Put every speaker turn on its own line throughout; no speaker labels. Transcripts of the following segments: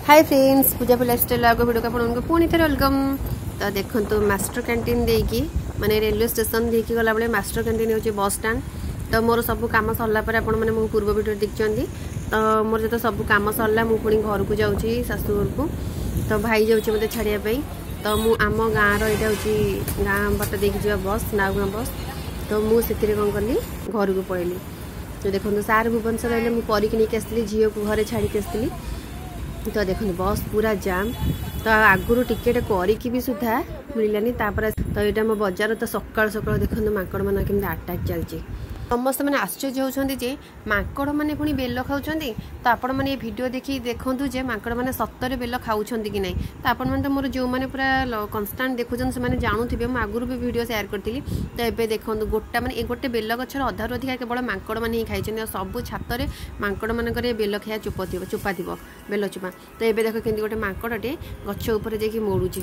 हाय friends, Pooja lifestyle आगे video का आपको पुणी थे वेलकम। तो देखो मास्टर कैंटीन देकी माने रेलवे स्टेशन देकी गला बेले मास्टर कैंटीन होची बस स्टैंड। तो मोर सब काम सरला पर आपण माने मो पूर्व वीडियो देखछंती। तो मोर जतो सब काम सरला मु पुणी घर को जाउची सासू घर को। तो भाई जाउची मते छाड़िया पई। तो मु आम गाँ रो एटा होची गाँ बट देकी जीवा बस नाउगाँ बस। तो मु सेतिरे कोन करली घर को पळेली। तो देखो सार भुवनेश्वर आइले मु परी के नहीं आसली झील को घरे छाड़ी के आसली। तो देखो बस पूरा जाम। तो आगुरी टिकेट करी भी सुधा मिलानी। तो यहाँ मो बजार तो सकाल सकाल देखो माकड़ मान केमती अटैक चलती। समस्त मैंने आश्चर्य होती जे माकड़ मैंने पुणी बेल खाऊँ। तो आपण मैंने भिडियो देखी देखूँ जे माकड़ मैंने सतरे बेल खाऊँ कि ना। तो आपण मैंने मोर जो मैंने पूरा कन्स्टाट देखुं से जानूे मुझे आगुरी भी भिडियो शेयर करी। तो ये देखो गोटा मैंने गोटे बेल गचर अधारू अधिका केवल माकड़ मैंने ही खाई सब छात माकड़ मानक बेल खाया चोपा थी बेल चोपा। तो ये देख के गोटे माकड़टे गछ उपर जाकि मोड़ुची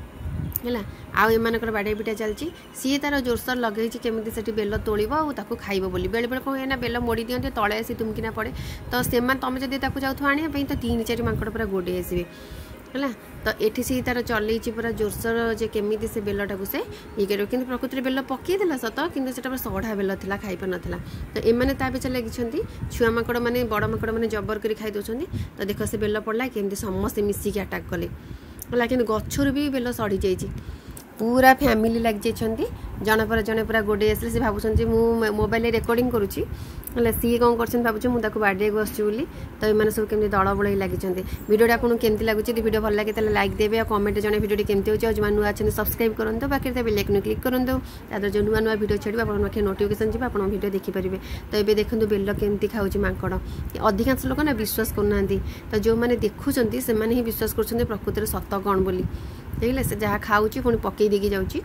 है। आउ एमानकर बाड़े पिटा चलती सी तार जोरसोर लगे केमी से बेल तोड़ब और खाइब बोली बेले बेले कौन है बेल मोड़ी दिखते तले आसी तुमकिना पड़े। तो से तुम जब जाऊ आने तो 3-4 माकड़ पूरा गोड़े आसवे है। तो ये सी तार चल पूरा जोरसोर जे केमी से बेलटा से ये कर कि प्रकृति में बेल पकईदेला सत कि सढ़ा बेल था खाई पार नाला। तो एमने ता पीछे लगी छुआ माकड़ मैंने बड़ माकड़ मैंने जबर कर खाई दौरान। तो देख से बेल पड़ा केमती समस्ते मिसिकी अटाक कले है कि गचर भी बेल सड़ी जाइए पूरा फैमिली लग जाइए जन पर जड़े पूरा गोड़े आसे से भावुँ मु मोबाइल रिकॉर्डिंग करुँची सी कौन कर भावुँ मुझे बाड़े को आसुँगी। तो ये सब केमती दल बड़े लगी वीडियो आपको केमती लगुच वीडियो भल लगे लाइक देवे और कमेंट जन वीडियो केमती हो जो नुआ अच्छे सब्सक्राइब करूँ बाकी बेल आइकन क्लिक करूँ तार जो नुआ नुआ वीडियो छाड़ू आप नोटिफिकेशन जी आप वीडियो देखिपारे। तो ये देखो बेल केमती खाऊँ माकड़ अधिकांश लोक ना विश्वास करना। तो जो मैंने देखुं से ही विश्वास कर प्रकृति सत कौन बोली देखिले से जहाँ खाऊँ पुणी पकई देकी जाऊँगी।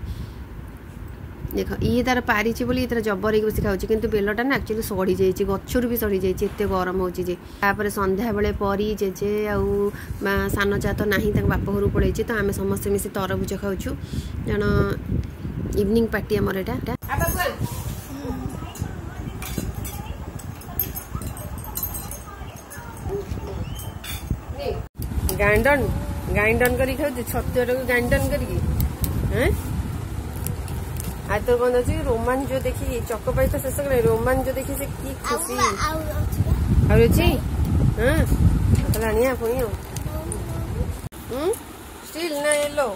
देख ये तार पारी बोली तार जबर बस खाऊँ कि बेलटा ना एक्चुअली सड़ी जाइए गचर भी सड़ी जाइए एत गरम होपर। सन्ध्या बेले परी जेजे आउ सान चा तो ना बाप घर पड़े। तो आम समस्ते मिसी तरभुज खाऊँ जन इवनिंग पार्टी आमर एटा। गाइंडन करी खाऊ छतुआ को गाइंडन करी आ तो कौन अच्छी रोमान जो देखी चकोपाई तो शेष कर रोमान जो देखी से की खुशी आनिया पुणी स्टील ना येलो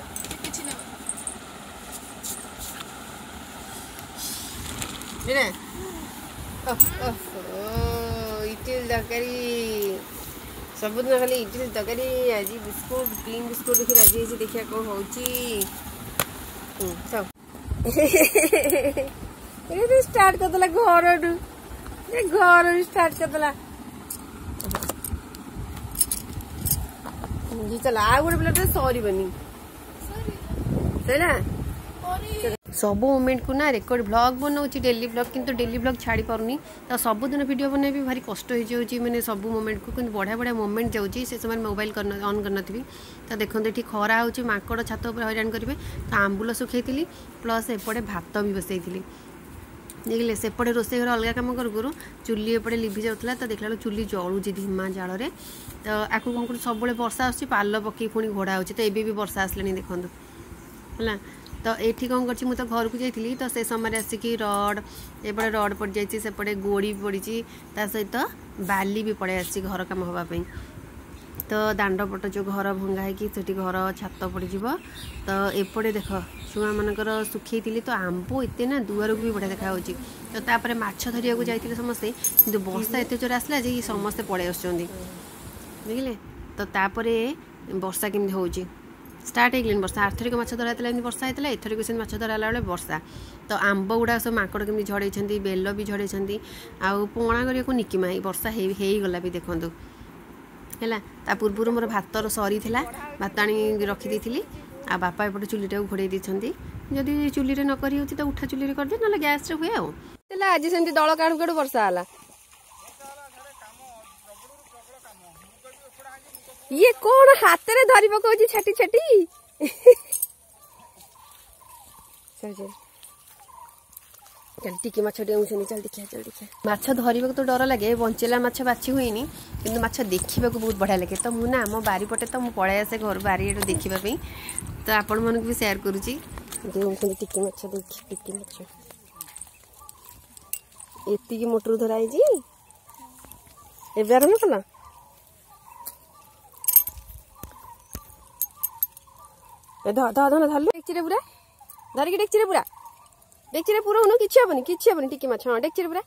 इटिल तरकारी सबुदिन खाली इडली तरकारी आज बिस्कुट क्रीम बिस्कुट देखिए राजी देखिए कौन हो स्टार्ट करदेला घर स्टार्ट करदेला चला आ गोटे प्लेट सरीबनी सब मोमेंट को ना रेकर्ड ब्लॉग बनाऊँ डेली ब्लॉग किंतु डेली ब्लॉग छाड़ी पारुनी। तो सबुदिन वीडियो बनाई भी भारी कष्ट हो जाऊँगी मैंने सब मोमेंट को किंतु बढ़िया बढ़िया मोमेंट जाऊँगी से समय मोबाइल ऑन करनी। तो देखो ये खरा हो माकड़ छात उपर हैरान करेंगे। तो आंबुल सुखई प्लस एपटे भात भी बसई देखिले सेपटे रोषे घर अलग कम करूँ चुली एपटे लिभि जाऊला। तो देखला चुली जलुची धीमा जाल। तो आपको कौन कर सब वर्षा आस पाल पकई पुणी घोड़ा हो। तो ये भी वर्षा आसलानी देखो है। तो ये कौन कर तो घर को जाइली तो से समय आसिकी रड एपटे रड पड़ जाइए सेपटे गोड़ी भी पड़ी सहित बाली भी पड़े आसी घर कम हाँपाई। तो दांड पट जो घर भंगा है कि घर छात पड़। तो एपटे देख छुआ मानकर सुखई तो आंब एत ना दुआर को भी बढ़िया देखा। तो तापर माछ धरिया को जाइए समस्ते कि वर्षा एत जोर आसला जे समस्ते पड़े आस देखिले। तो तापर वर्षा केमती हो स्टार्ट हो वर्षा आर्थरिक माछ धरा वर्षा होता एथरिक से माछ धरा बेले वर्षा। तो आंब गुड़ा सब माकड़ केमती झड़े बेल भी झड़े आउ पणा करने निकिमा वर्षा हो गला भी देखूँ है। ता पूर्व मोर भातर सरी था भात आनी रखी थी आ बापा एपटे चुलीटा घोड़े देती जदि चुली न करी तो उठा चुली कर दे ना गैस हुए आज सेमती दल काड़ू काड़ू वर्षा है। ये कौन हाथ रे धरी पकाउची छाटी छाटी चल चल चल टिके माछ डेउछनी चल देखिया माछ धरिबा तो डर लगे बंचेला माछ बाछि हुईनी किंतु माछ देखिबा को बहुत बढ़िया लगे तो मु ना आम बारी पटे तो मु पळाय आसे घर बारी देखिबा पई तो आपण मन को भी शेयर करूची डेउछनी टिके माछ देखि टिके माछ एति की मोटर धराई जी एबे आरम कला ए ध ध ध धरलु डेक्चिरे पूरा धरिकी डेक्चिरे पूरा हुनु किछि हबनी टिके माछ हां डेक्चिरे पूरा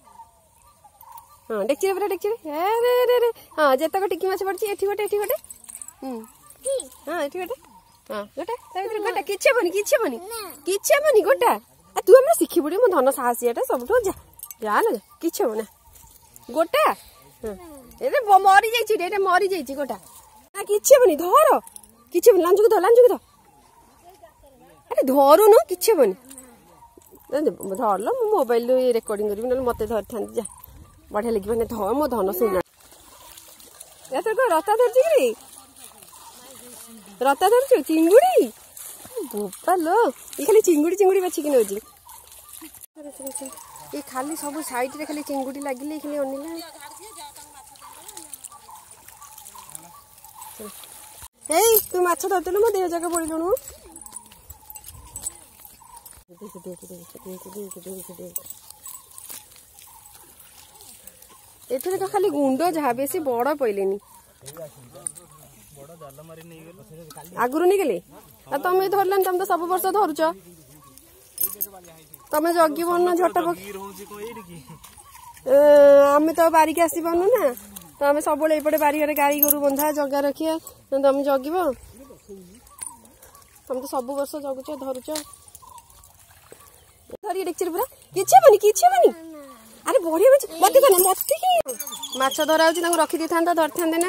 डेक्चिरे अरे रे हां जेतक टिके माछ पड़छि एठी गोटे हां एठी गोटे हां गोटे गोटे किछि हबनी गोटा आ तू हमरा सिखि पड़ी मो धन साहसियाटा सबठो जा जा ना किछि हबना गोटा एरे मरी जाइछि गोटा आ किछि हबनी धर किछि हबनी लांजुक ध अरे धरु न किछि हबनी धरल मु मोबाइल रेकर्डिंग करी ना मत धर था जा बढ़िया लगे धर मो धन सुना रता धरछि रता धरछु चिंगुड़ी बोपा लो ये खाली चिंगुड़ी बाछिक नौजी ये खाली सब साइड रे खाली चिंगुड़ी लगिले खाली अनिला हे तू माछ धरतलु मो देह जाके पड़िलुनु देख एथरे तो खाली गुंड जहा बेसी बड़ पइलेनी आगुरु नहीं गले तमें धरलान तुम तो सब वर्ष धरुच तमें जगी बन झट आम तो बारिक आसी पानु ना तो आम सब एपटे बारिक गाई गोरु बंधा जगा रखिए तुम जगिब तुम तो सब वर्ष जगुच धरुच धरिए डेक्चिरे पूरा किछि हबनी अरे बढ़िया मत कहना मत माछ धरा रखी दी था धरता ना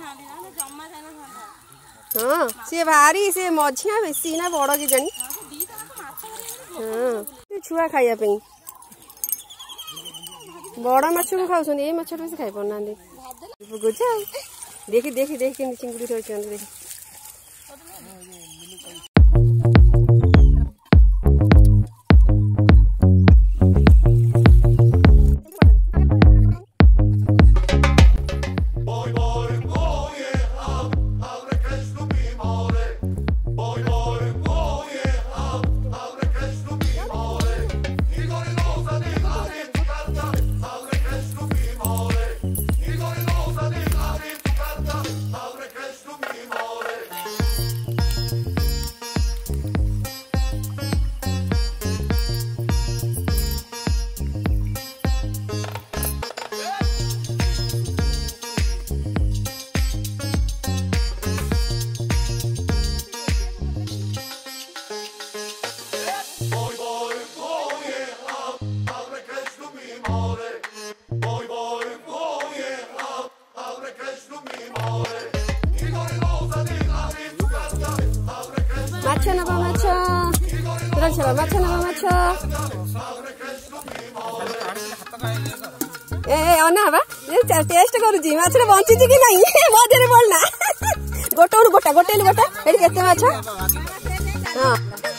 हाँ सी भारी से मझिया बेसी ना बड़ कि जानी हाँ छुआ खाया बड़ माछ को खाऊन ये माछ बेसी खाई पाना देख चिंगुड़ी रही देख टेस्ट करुची माछरे बंची कि नहीं मधे बोलना गोटे गोटा गोटे गोटा ये माछ हाँ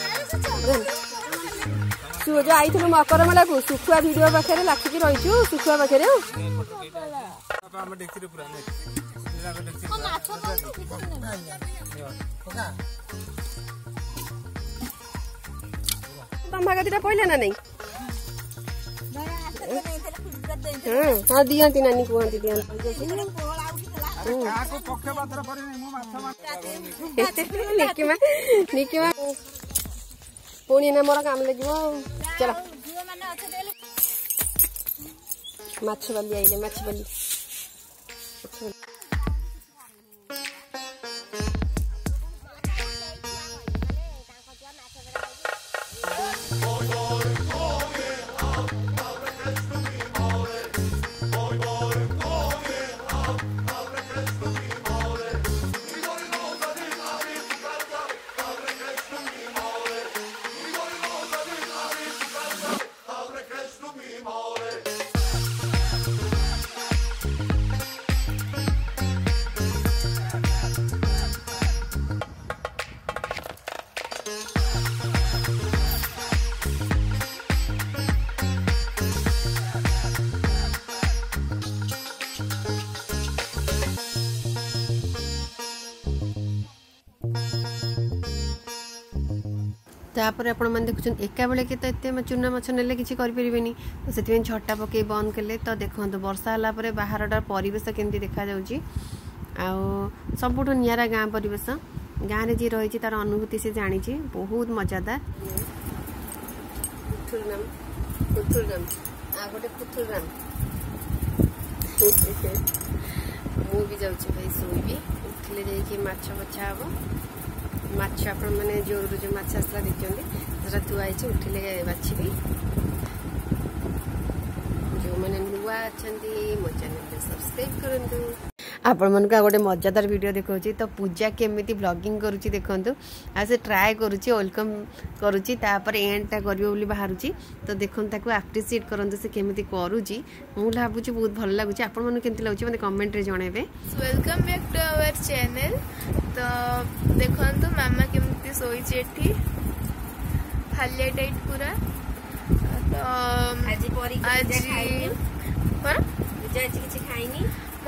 जो आई मकर मेला को सुखुआ भिडियो पाखे लाखिकी रही सुखुआ पाखे तंबा गति पहले ना नहीं हाँ दियंती नानी कहती निकिमा पुणी ना मोर काम लगे चला माछ बाली आइले माछ बाली तापर आपण मैंने देखुन एका बेले के तो एत चूना माछ नेले किसी करें तो से झटा पकई बंद कले तो देखो वर्षा है बाहर परिवेश केमती देखा जाऊँगी सबुठ निरा गाँ परिवेश गाँव में जी रही तार अनुभूति से जानी बहुत मजादार गोटे खुथुलगाम मुझे जाऊँगी भाई शोबी उठिले जाइए माछ बछा हम माछ आपण मैंने जोर जो माछ आसला देखते थुआई उठिले बाछी जो मैंने नुआ अच्छा मो चैनल सब्सक्राइब करूँ आपण मन को गोटे मजादार वीडियो देखा तो पूजा केमी ब्लॉगिंग करुच्ची देखु आ से ट्राए करुच्ची वेलकम करुच्ची तापर एंडटा कर बाहर तो देखो ताको एप्रिशिएट करते से केमी करुच्ची मुझे भावुँ बहुत भल लगुच आपण मन केमती लगुच मतलब कमेंट रे जणेबे।
Welcome back to our channel. तो देखो मामा केमती सोईची एठी हालिया टाइट पूरा तो
आज किसी खाइनी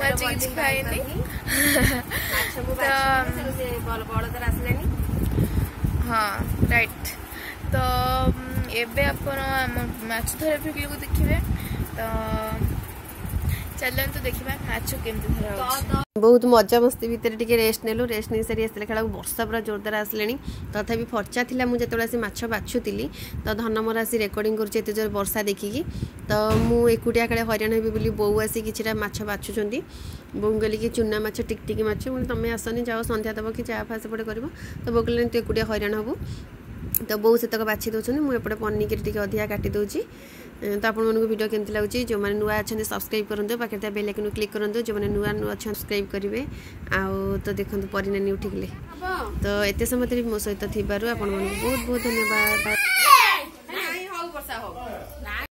हाँ राइट। तो एबे आपण माछ धरा फिकली को देखिए तो चलन तो देखिबा माछ केमती धरा
बहुत मजा मस्ती भितर टिके रेस्ट नेलु रेस्ट नहीं सारी आसले खेला वर्षा पूरा जोरदार आसले तथापि फर्चा थिला मुझे से माछ बाछुली तो धन मोर आसी रेकर्डिंग करुचे एत जोर वर्षा देखिकी तो मु एकुटिया काले हैरान हेबी बोली बोऊ आसी किछिटा माछ बाछुचंती बोऊ कहली कि चूना माछ टिकटिकी माछ तुम आसनी जाओ संध्या दब कि चा फा सेपटे कर तो बोऊ कहले तू एकुटिया हैरान हबू तो बहुत से बाछी दौरान मुझे पनीर टी अधिका काटी दूसरी तो आप वीडियो केमती लगुच जो मैंने नुआ अच्छा सब्सक्राइब करूँ पाखे बेल आइकन क्लिक करूँ जो मैंने नुआ नुआ अच्छा सब्सक्राइब करेंगे आउ तो देखो परिनानी उठिले तो एत समय मो सहित थी बहुत बहुत धन्यवाद।